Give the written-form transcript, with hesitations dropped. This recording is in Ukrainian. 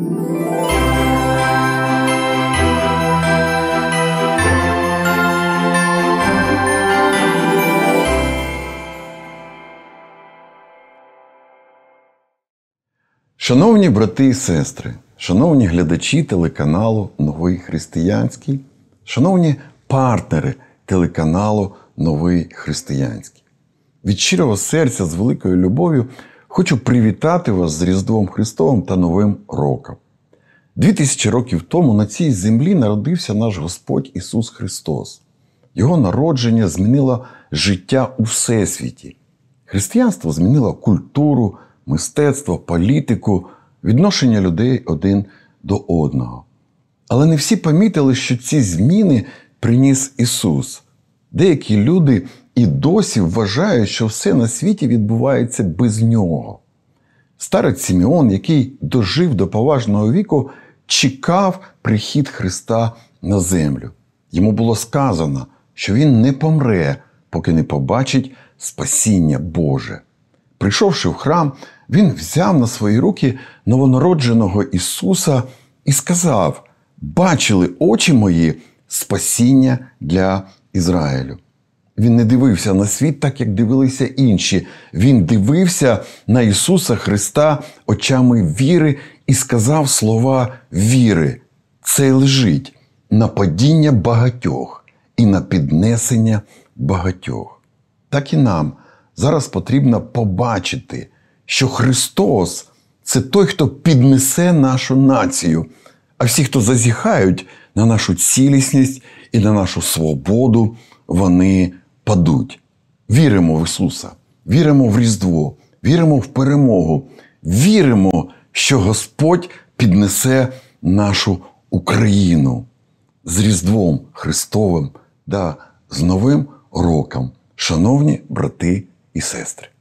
Шановні брати і сестри, шановні глядачі телеканалу «Новий Християнський», шановні партнери телеканалу «Новий Християнський». Від щирого серця, з великою любов'ю, хочу привітати вас з Різдвом Христовим та Новим роком. 2000 років тому на цій землі народився наш Господь Ісус Христос. Його народження змінило життя у Всесвіті. Християнство змінило культуру, мистецтво, політику, відношення людей один до одного. Але не всі помітили, що ці зміни приніс Ісус. Деякі люди і досі вважають, що все на світі відбувається без Нього. Старець Симеон, який дожив до поважного віку, чекав прихід Христа на землю. Йому було сказано, що він не помре, поки не побачить спасіння Боже. Прийшовши в храм, він взяв на свої руки новонародженого Ісуса і сказав: «Бачили очі мої спасіння для Ізраїлю». Він не дивився на світ так, як дивилися інші. Він дивився на Ісуса Христа очами віри і сказав слова віри. Це лежить на падіння багатьох і на піднесення багатьох. Так і нам зараз потрібно побачити, що Христос – це той, хто піднесе нашу націю, а всі, хто зазіхають на нашу цілісність і на нашу свободу, вони падуть. Віримо в Ісуса, віримо в Різдво, віримо в перемогу, віримо, що Господь піднесе нашу Україну. З Різдвом Христовим та з Новим роком, шановні брати і сестри.